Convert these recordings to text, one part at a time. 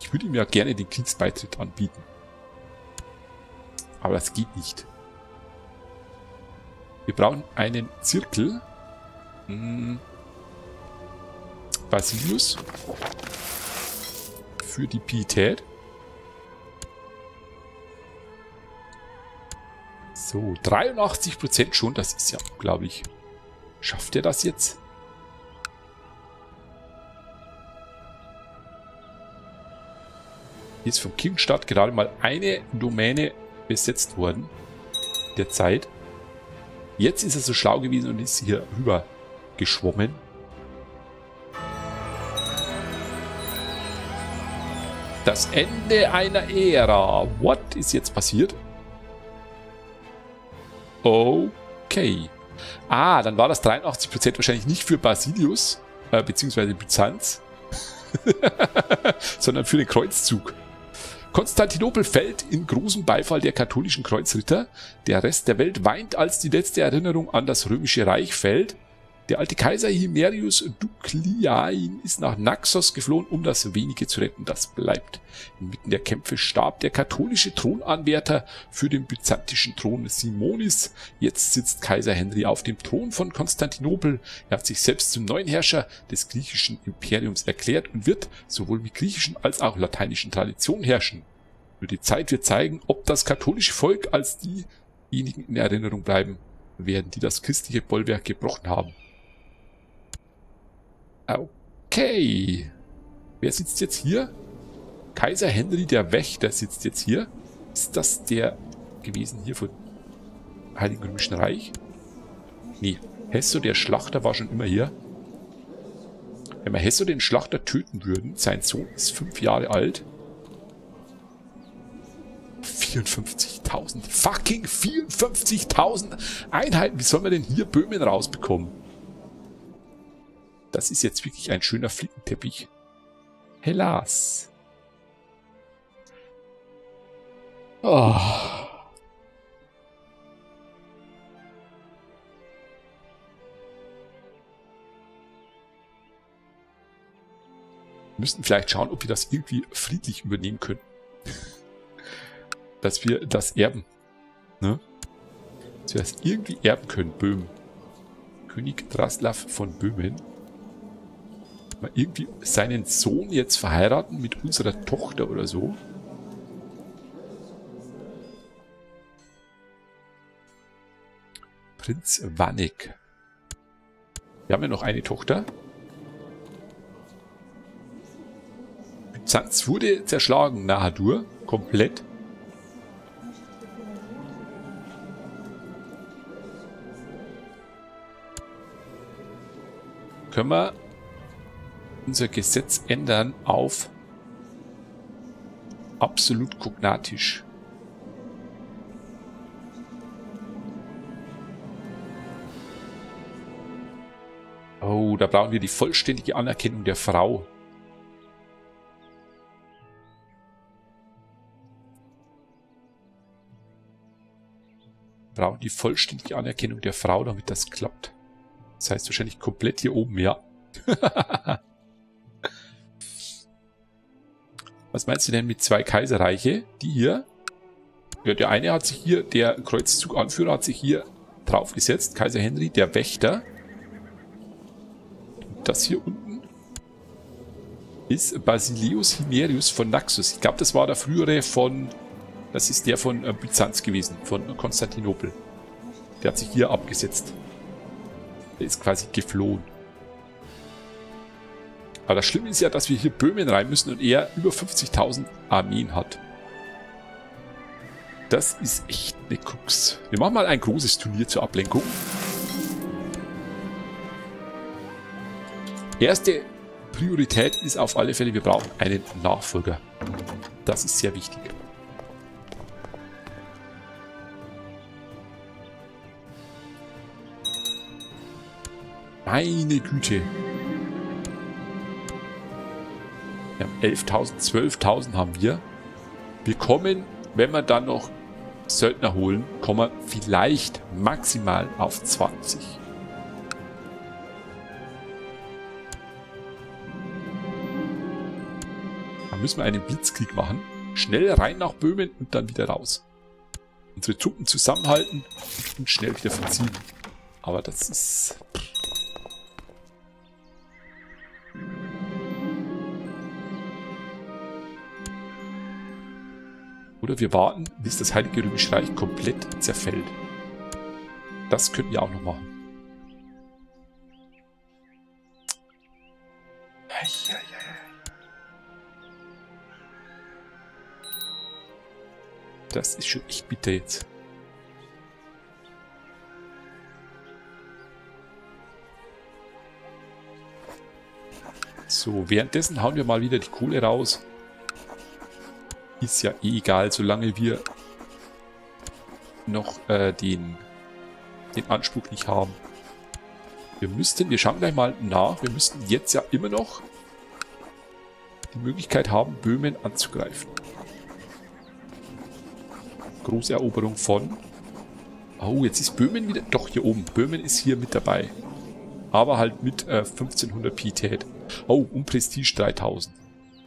Ich würde ihm ja gerne den Kriegsbeitritt anbieten. Aber das geht nicht. Wir brauchen einen Zirkel. Basilius. Für die Pietät. So, 83% schon. Das ist ja unglaublich. Schafft er das jetzt? Hier ist vom Kirchenstaat gerade mal eine Domäne besetzt worden. Derzeit. Jetzt ist er so schlau gewesen und ist hier rüber geschwommen. Das Ende einer Ära. What ist jetzt passiert? Okay. Ah, dann war das 83% wahrscheinlich nicht für Basilius, beziehungsweise Byzanz, sondern für den Kreuzzug. Konstantinopel fällt in großem Beifall der katholischen Kreuzritter. Der Rest der Welt weint, als die letzte Erinnerung an das Römische Reich fällt. Der alte Kaiser Himerius Duclian ist nach Naxos geflohen, um das Wenige zu retten, das bleibt. Inmitten der Kämpfe starb der katholische Thronanwärter für den byzantischen Thron Simonis. Jetzt sitzt Kaiser Henry auf dem Thron von Konstantinopel. Er hat sich selbst zum neuen Herrscher des griechischen Imperiums erklärt und wird sowohl mit griechischen als auch lateinischen Traditionen herrschen. Nur die Zeit wird zeigen, ob das katholische Volk als diejenigen in Erinnerung bleiben werden, die das christliche Bollwerk gebrochen haben. Okay. Wer sitzt jetzt hier? Kaiser Henry der Wächter sitzt jetzt hier. Ist das der gewesen hier von Heiligen Römischen Reich? Nee. Hesso der Schlachter war schon immer hier. Wenn wir Hesso den Schlachter töten würden, sein Sohn ist 5 Jahre alt. 54.000. Fucking 54.000 Einheiten. Wie soll man denn hier Böhmen rausbekommen? Das ist jetzt wirklich ein schöner Flickenteppich. Hellas. Oh. Wir müssten vielleicht schauen, ob wir das irgendwie friedlich übernehmen können. Dass wir das erben. Ne? Dass wir das irgendwie erben können, Böhmen. König Draslav von Böhmen. Mal irgendwie seinen Sohn jetzt verheiraten mit unserer Tochter oder so. Prinz Wannig. Wir haben ja noch eine Tochter. Byzanz wurde zerschlagen, Nahadur. Komplett. Können wir unser Gesetz ändern auf absolut kognatisch. Oh, da brauchen wir die vollständige Anerkennung der Frau. Wir brauchen die vollständige Anerkennung der Frau, damit das klappt. Das heißt wahrscheinlich komplett hier oben, ja. Was meinst du denn mit 2 Kaiserreiche? Die hier? Ja, der eine hat sich hier, der Kreuzzuganführer hat sich hier draufgesetzt. Kaiser Henry, der Wächter. Und das hier unten ist Basilius Himerius von Naxos. Ich glaube, das war der frühere von, das ist der von Byzanz gewesen, von Konstantinopel. Der hat sich hier abgesetzt. Der ist quasi geflohen. Aber das Schlimme ist ja, dass wir hier Böhmen rein müssen und er über 50.000 Armeen hat. Das ist echt eine Krux. Wir machen mal ein großes Turnier zur Ablenkung. Erste Priorität ist auf alle Fälle, wir brauchen einen Nachfolger. Das ist sehr wichtig. Meine Güte. Wir haben 11.000, 12.000 haben wir. Wir kommen, wenn wir dann noch Söldner holen, kommen wir vielleicht maximal auf 20. Dann müssen wir einen Blitzkrieg machen. Schnell rein nach Böhmen und dann wieder raus. Unsere Truppen zusammenhalten und schnell wieder verziehen. Aber das ist... Oder wir warten, bis das Heilige Römische Reich komplett zerfällt. Das könnten wir auch noch machen. Das ist schon echt bitter jetzt. So, währenddessen hauen wir mal wieder die Kohle raus. Ist ja eh egal, solange wir noch den Anspruch nicht haben. Wir schauen gleich mal nach, wir müssten jetzt ja immer noch die Möglichkeit haben, Böhmen anzugreifen. Großeroberung von... Oh, jetzt ist Böhmen wieder... Doch, hier oben. Böhmen ist hier mit dabei. Aber halt mit 1500 Pietät. Oh, und Prestige 3000.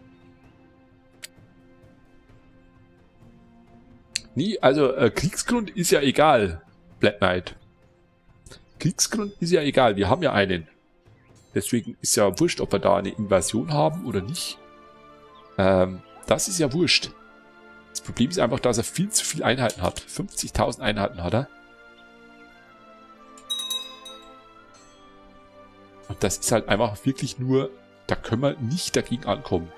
Nee, also Kriegsgrund ist ja egal, Black Knight. Kriegsgrund ist ja egal, wir haben ja einen. Deswegen ist ja wurscht, ob wir da eine Invasion haben oder nicht. Das ist ja wurscht. Das Problem ist einfach, dass er viel zu viele Einheiten hat. 50.000 Einheiten hat er. Und das ist halt einfach wirklich nur, da können wir nicht dagegen ankommen.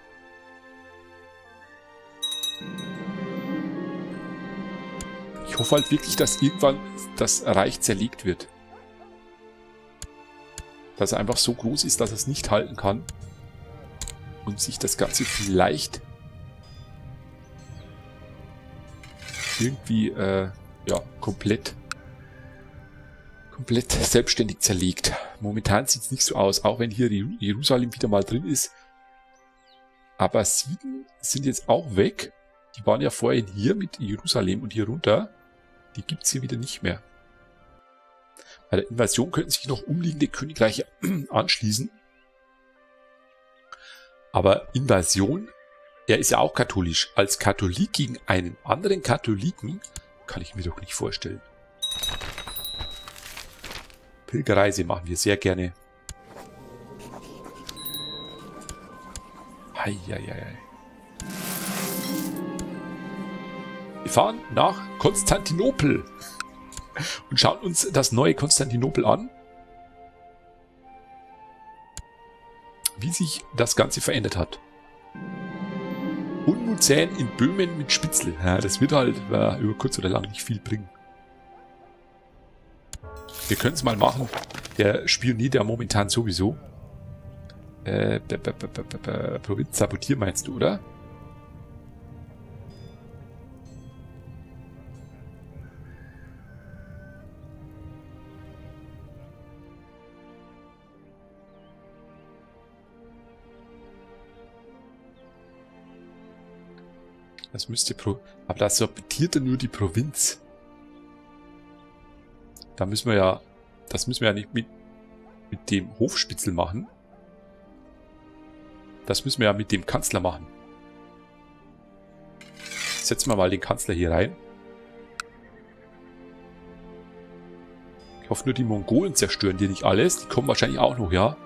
Ich hoffe halt wirklich, dass irgendwann das Reich zerlegt wird. Dass er einfach so groß ist, dass er es nicht halten kann. Und sich das Ganze vielleicht irgendwie ja, komplett selbstständig zerlegt. Momentan sieht es nicht so aus, auch wenn hier Jerusalem wieder mal drin ist. Aber Sieden sind jetzt auch weg. Die waren ja vorhin hier mit Jerusalem und hier runter. Die gibt es hier wieder nicht mehr. Bei der Invasion könnten sich noch umliegende Königreiche anschließen. Aber Invasion, er ist ja auch katholisch. Als Katholik gegen einen anderen Katholiken kann ich mir doch nicht vorstellen. Pilgerreise machen wir sehr gerne. Heieiei. Wir fahren nach Konstantinopel und schauen uns das neue Konstantinopel an. Wie sich das Ganze verändert hat. Unmutzän in Böhmen mit Spitzel. Ja, das wird halt über kurz oder lang nicht viel bringen. Wir können es mal machen. Der spioniert ja momentan sowieso. Provinz Sabotier meinst du, oder? Das müsste aber das sabotiert er nur die Provinz. Da müssen wir ja, das müssen wir ja nicht mit dem Hofspitzel machen. Das müssen wir ja mit dem Kanzler machen. Setzen wir mal den Kanzler hier rein. Ich hoffe nur, die Mongolen zerstören dir nicht alles. Die kommen wahrscheinlich auch noch, ja.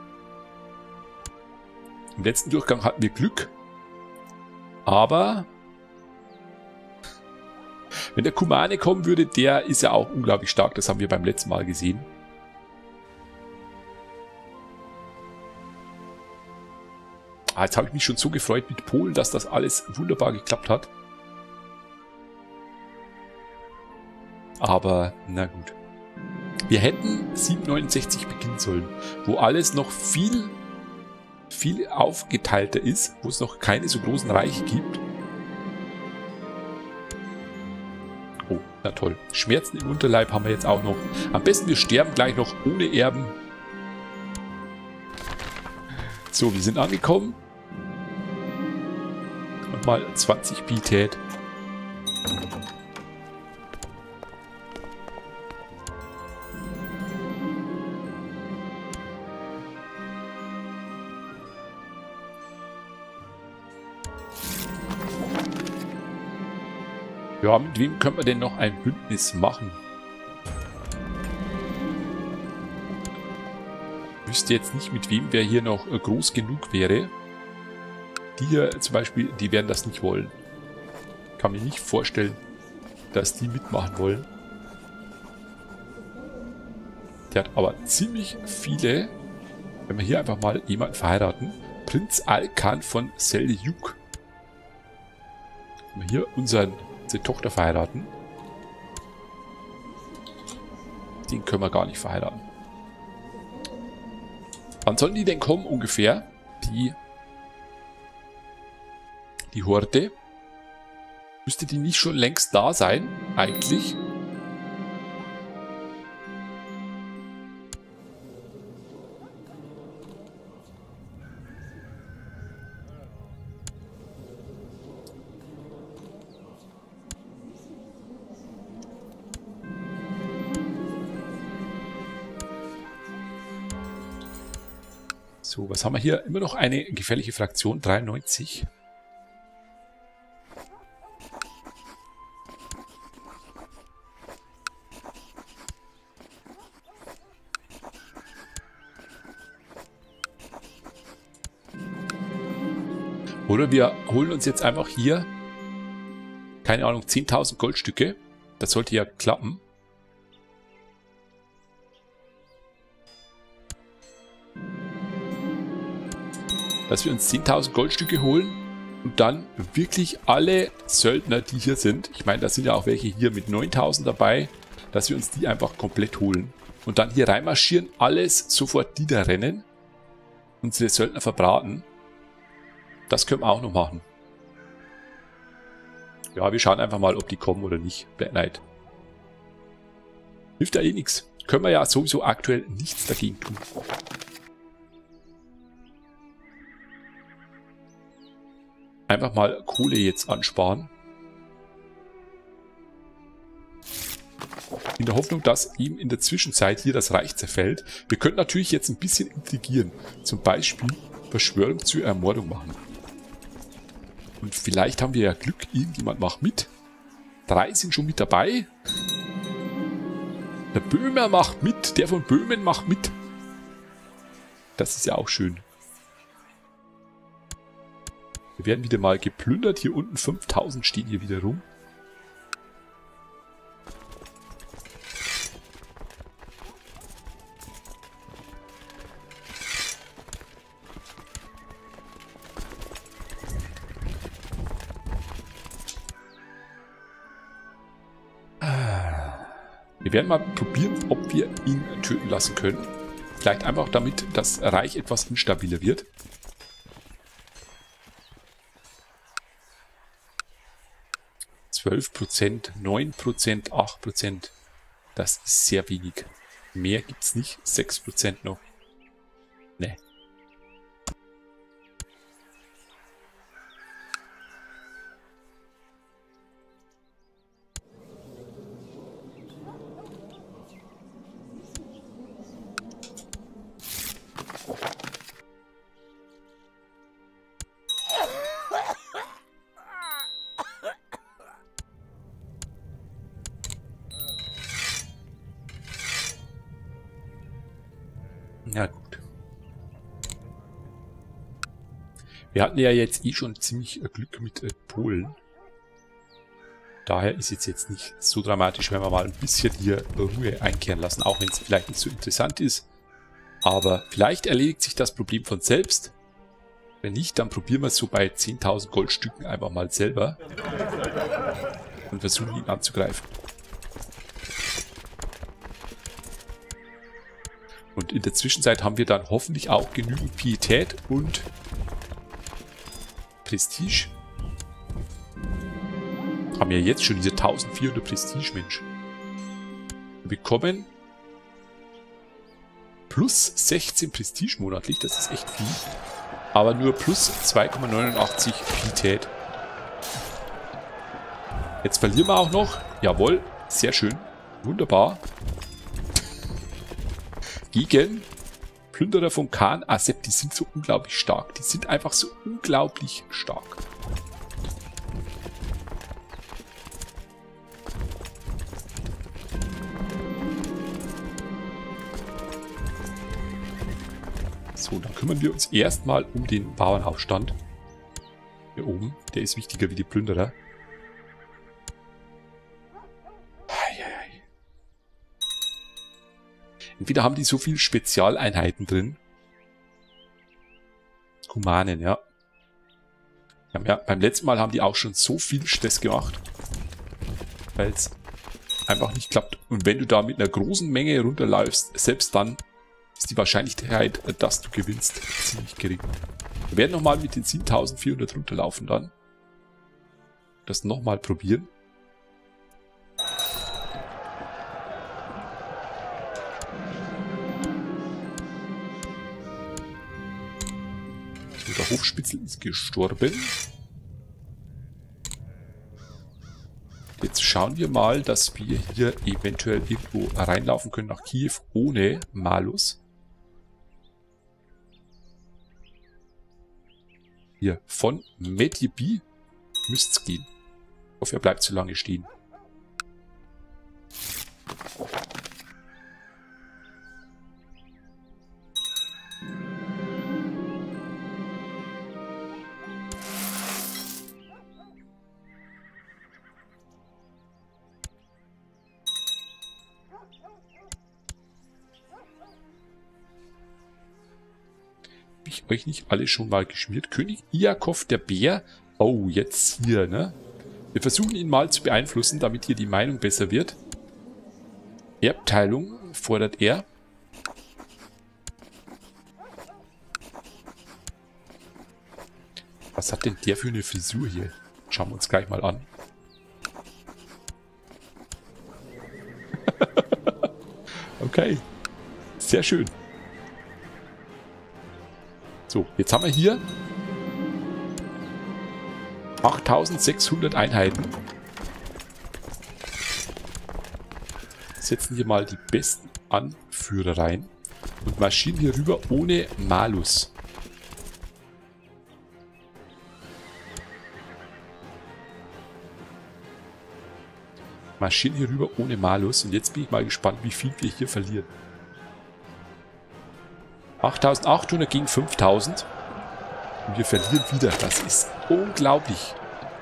Im letzten Durchgang hatten wir Glück. Aber wenn der Kumane kommen würde, der ist ja auch unglaublich stark. Das haben wir beim letzten Mal gesehen. Jetzt habe ich mich schon so gefreut mit Polen, dass das alles wunderbar geklappt hat. Aber, na gut. Wir hätten 769 beginnen sollen, wo alles noch viel aufgeteilter ist, wo es noch keine so großen Reiche gibt. Oh, na toll. Schmerzen im Unterleib haben wir jetzt auch noch. Am besten wir sterben gleich noch ohne Erben. So, wir sind angekommen. Nochmal 20 Pietät. Ja, mit wem können wir denn noch ein Bündnis machen? Ich wüsste jetzt nicht, mit wem wer hier noch groß genug wäre. Die hier zum Beispiel, die werden das nicht wollen. Kann mir nicht vorstellen, dass die mitmachen wollen. Der hat aber ziemlich viele. Wenn wir hier einfach mal jemanden verheiraten. Prinz Alkan von Seljuk. Wenn wir hier unsere Tochter verheiraten. Den können wir gar nicht verheiraten. Wann sollen die denn kommen ungefähr? Die Horde. Müsste die nicht schon längst da sein, eigentlich? So, was haben wir hier? Immer noch eine gefährliche Fraktion, 93. Oder wir holen uns jetzt einfach hier, keine Ahnung, 10.000 Goldstücke. Das sollte ja klappen. Dass wir uns 10.000 Goldstücke holen und dann wirklich alle Söldner, die hier sind, ich meine, da sind ja auch welche hier mit 9.000 dabei, dass wir uns die einfach komplett holen. Und dann hier reinmarschieren, alles sofort niederrennen, unsere Söldner verbraten. Das können wir auch noch machen. Ja, wir schauen einfach mal, ob die kommen oder nicht. Black Knight. Hilft ja eh nichts. Können wir ja sowieso aktuell nichts dagegen tun. Einfach mal Kohle jetzt ansparen. In der Hoffnung, dass ihm in der Zwischenzeit hier das Reich zerfällt. Wir können natürlich jetzt ein bisschen intrigieren. Zum Beispiel Verschwörung zur Ermordung machen. Und vielleicht haben wir ja Glück, irgendjemand macht mit. 3 sind schon mit dabei. Der Böhmer macht mit, der von Böhmen macht mit. Das ist ja auch schön. Wir werden wieder mal geplündert. Hier unten 5000 stehen hier wieder rum. Wir werden mal probieren, ob wir ihn töten lassen können. Vielleicht einfach damit das Reich etwas instabiler wird. %, 9%, 8%. Das ist sehr wenig. Mehr gibt es nicht. 6% noch. Ne. Ja gut. Wir hatten ja jetzt eh schon ziemlich Glück mit Polen. Daher ist es jetzt nicht so dramatisch, wenn wir mal ein bisschen hier Ruhe einkehren lassen, auch wenn es vielleicht nicht so interessant ist. Aber vielleicht erledigt sich das Problem von selbst. Wenn nicht, dann probieren wir es so bei 10.000 Goldstücken einfach mal selber und versuchen ihn anzugreifen. Und in der Zwischenzeit haben wir dann hoffentlich auch genügend Pietät und Prestige. Haben ja jetzt schon diese 1400 Prestige, Mensch. Wir bekommen plus 16 Prestige monatlich, das ist echt viel. Aber nur plus 2,89 Pietät. Jetzt verlieren wir auch noch. Jawohl, sehr schön. Wunderbar. Gegen Plünderer von Khan Asep, die sind so unglaublich stark. Die sind einfach so unglaublich stark. So, dann kümmern wir uns erstmal um den Bauernaufstand. Hier oben, der ist wichtiger wie die Plünderer. Entweder haben die so viel Spezialeinheiten drin. Kumanen, ja. Ja. Beim letzten Mal haben die auch schon so viel Stress gemacht. Weil es einfach nicht klappt. Und wenn du da mit einer großen Menge runterläufst, selbst dann ist die Wahrscheinlichkeit, dass du gewinnst, ziemlich gering. Wir werden nochmal mit den 7400 runterlaufen dann. Das nochmal probieren. So, der Hofspitzel ist gestorben. Jetzt schauen wir mal, dass wir hier eventuell irgendwo reinlaufen können nach Kiew ohne Malus. Hier, von Medjebi müsste es gehen. Ich hoffe, er bleibt zu lange stehen. Ich euch nicht alle schon mal geschmiert. König Iakov der Bär. Oh, jetzt hier, ne? Wir versuchen ihn mal zu beeinflussen, damit hier die Meinung besser wird. Erbteilung fordert er. Was hat denn der für eine Frisur hier? Schauen wir uns gleich mal an. Okay. Sehr schön. So, jetzt haben wir hier 8600 Einheiten. Setzen hier mal die besten Anführer rein und marschieren hier rüber ohne Malus. Marschieren hier rüber ohne Malus und jetzt bin ich mal gespannt, wie viel wir hier verlieren. 8800 gegen 5000. Und wir verlieren wieder. Das ist unglaublich.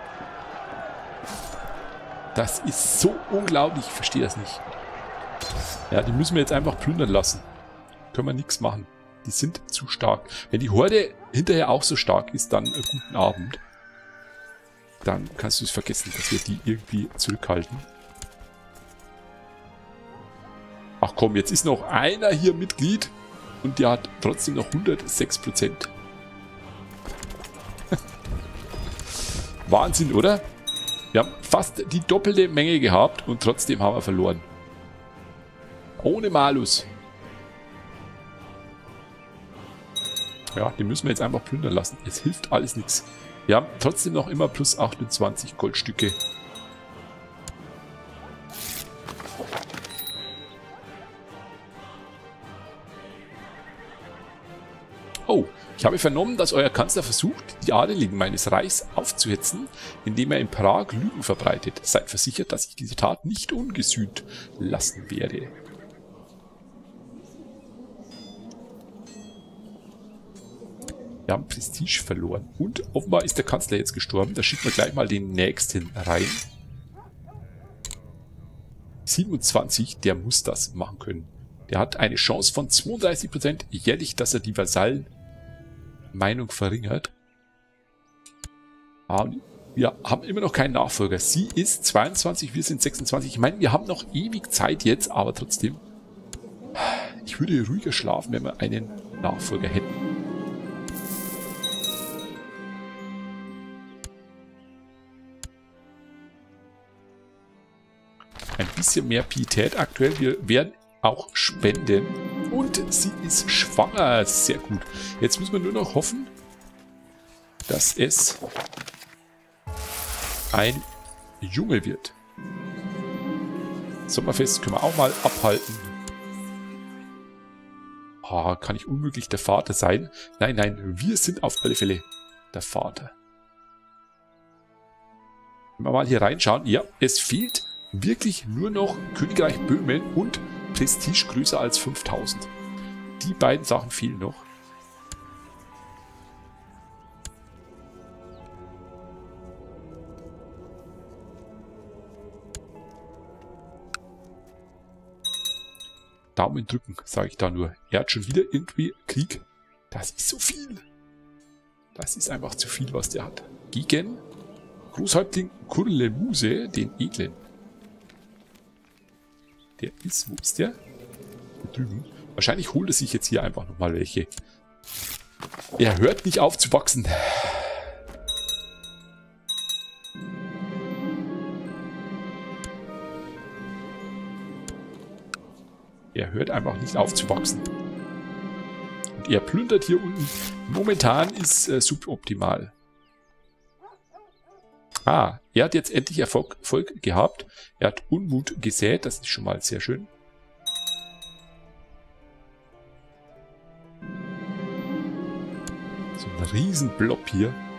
Das ist so unglaublich. Ich verstehe das nicht. Ja, die müssen wir jetzt einfach plündern lassen. Können wir nichts machen. Die sind zu stark. Wenn die Horde hinterher auch so stark ist, dann guten Abend. Dann kannst du es vergessen, dass wir die irgendwie zurückhalten. Ach komm, jetzt ist noch einer hier Mitglied. Und der hat trotzdem noch 106%. Wahnsinn, oder? Wir haben fast die doppelte Menge gehabt und trotzdem haben wir verloren. Ohne Malus. Ja, den müssen wir jetzt einfach plündern lassen. Es hilft alles nichts. Wir haben trotzdem noch immer plus 28 Goldstücke. Oh, ich habe vernommen, dass euer Kanzler versucht, die Adeligen meines Reichs aufzuhetzen, indem er in Prag Lügen verbreitet. Seid versichert, dass ich diese Tat nicht ungesühnt lassen werde. Wir haben Prestige verloren. Und offenbar ist der Kanzler jetzt gestorben. Da schicken wir gleich mal den nächsten rein. 27, der muss das machen können. Der hat eine Chance von 32% jährlich, dass er die Vasallen-Meinung verringert. Wir haben immer noch keinen Nachfolger. Sie ist 22, wir sind 26. Ich meine, wir haben noch ewig Zeit jetzt, aber trotzdem. Ich würde ruhiger schlafen, wenn wir einen Nachfolger hätten. Ein bisschen mehr Pietät aktuell. Wir werden auch spenden. Und sie ist schwanger. Sehr gut. Jetzt müssen wir nur noch hoffen, dass es ein Junge wird. Sommerfest können wir auch mal abhalten. Oh, kann ich unmöglich der Vater sein? Nein, nein, wir sind auf alle Fälle der Vater. Wenn wir mal hier reinschauen. Ja, es fehlt wirklich nur noch Königreich Böhmen und Prestige größer als 5000. Die beiden Sachen fehlen noch. Daumen drücken, sage ich da nur. Er hat schon wieder irgendwie Krieg. Das ist so viel. Das ist einfach zu viel, was der hat. Gegen Großhäuptling Kurlemuse, den Edlen. Der ist, wo ist der? Hier drüben. Wahrscheinlich holt er sich jetzt hier einfach nochmal welche. Er hört nicht auf zu wachsen. Er hört einfach nicht auf zu wachsen. Und er plündert hier unten. Momentan ist suboptimal. Ah, er hat jetzt endlich Erfolg gehabt. Er hat Unmut gesät. Das ist schon mal sehr schön. So ein Riesenblob hier.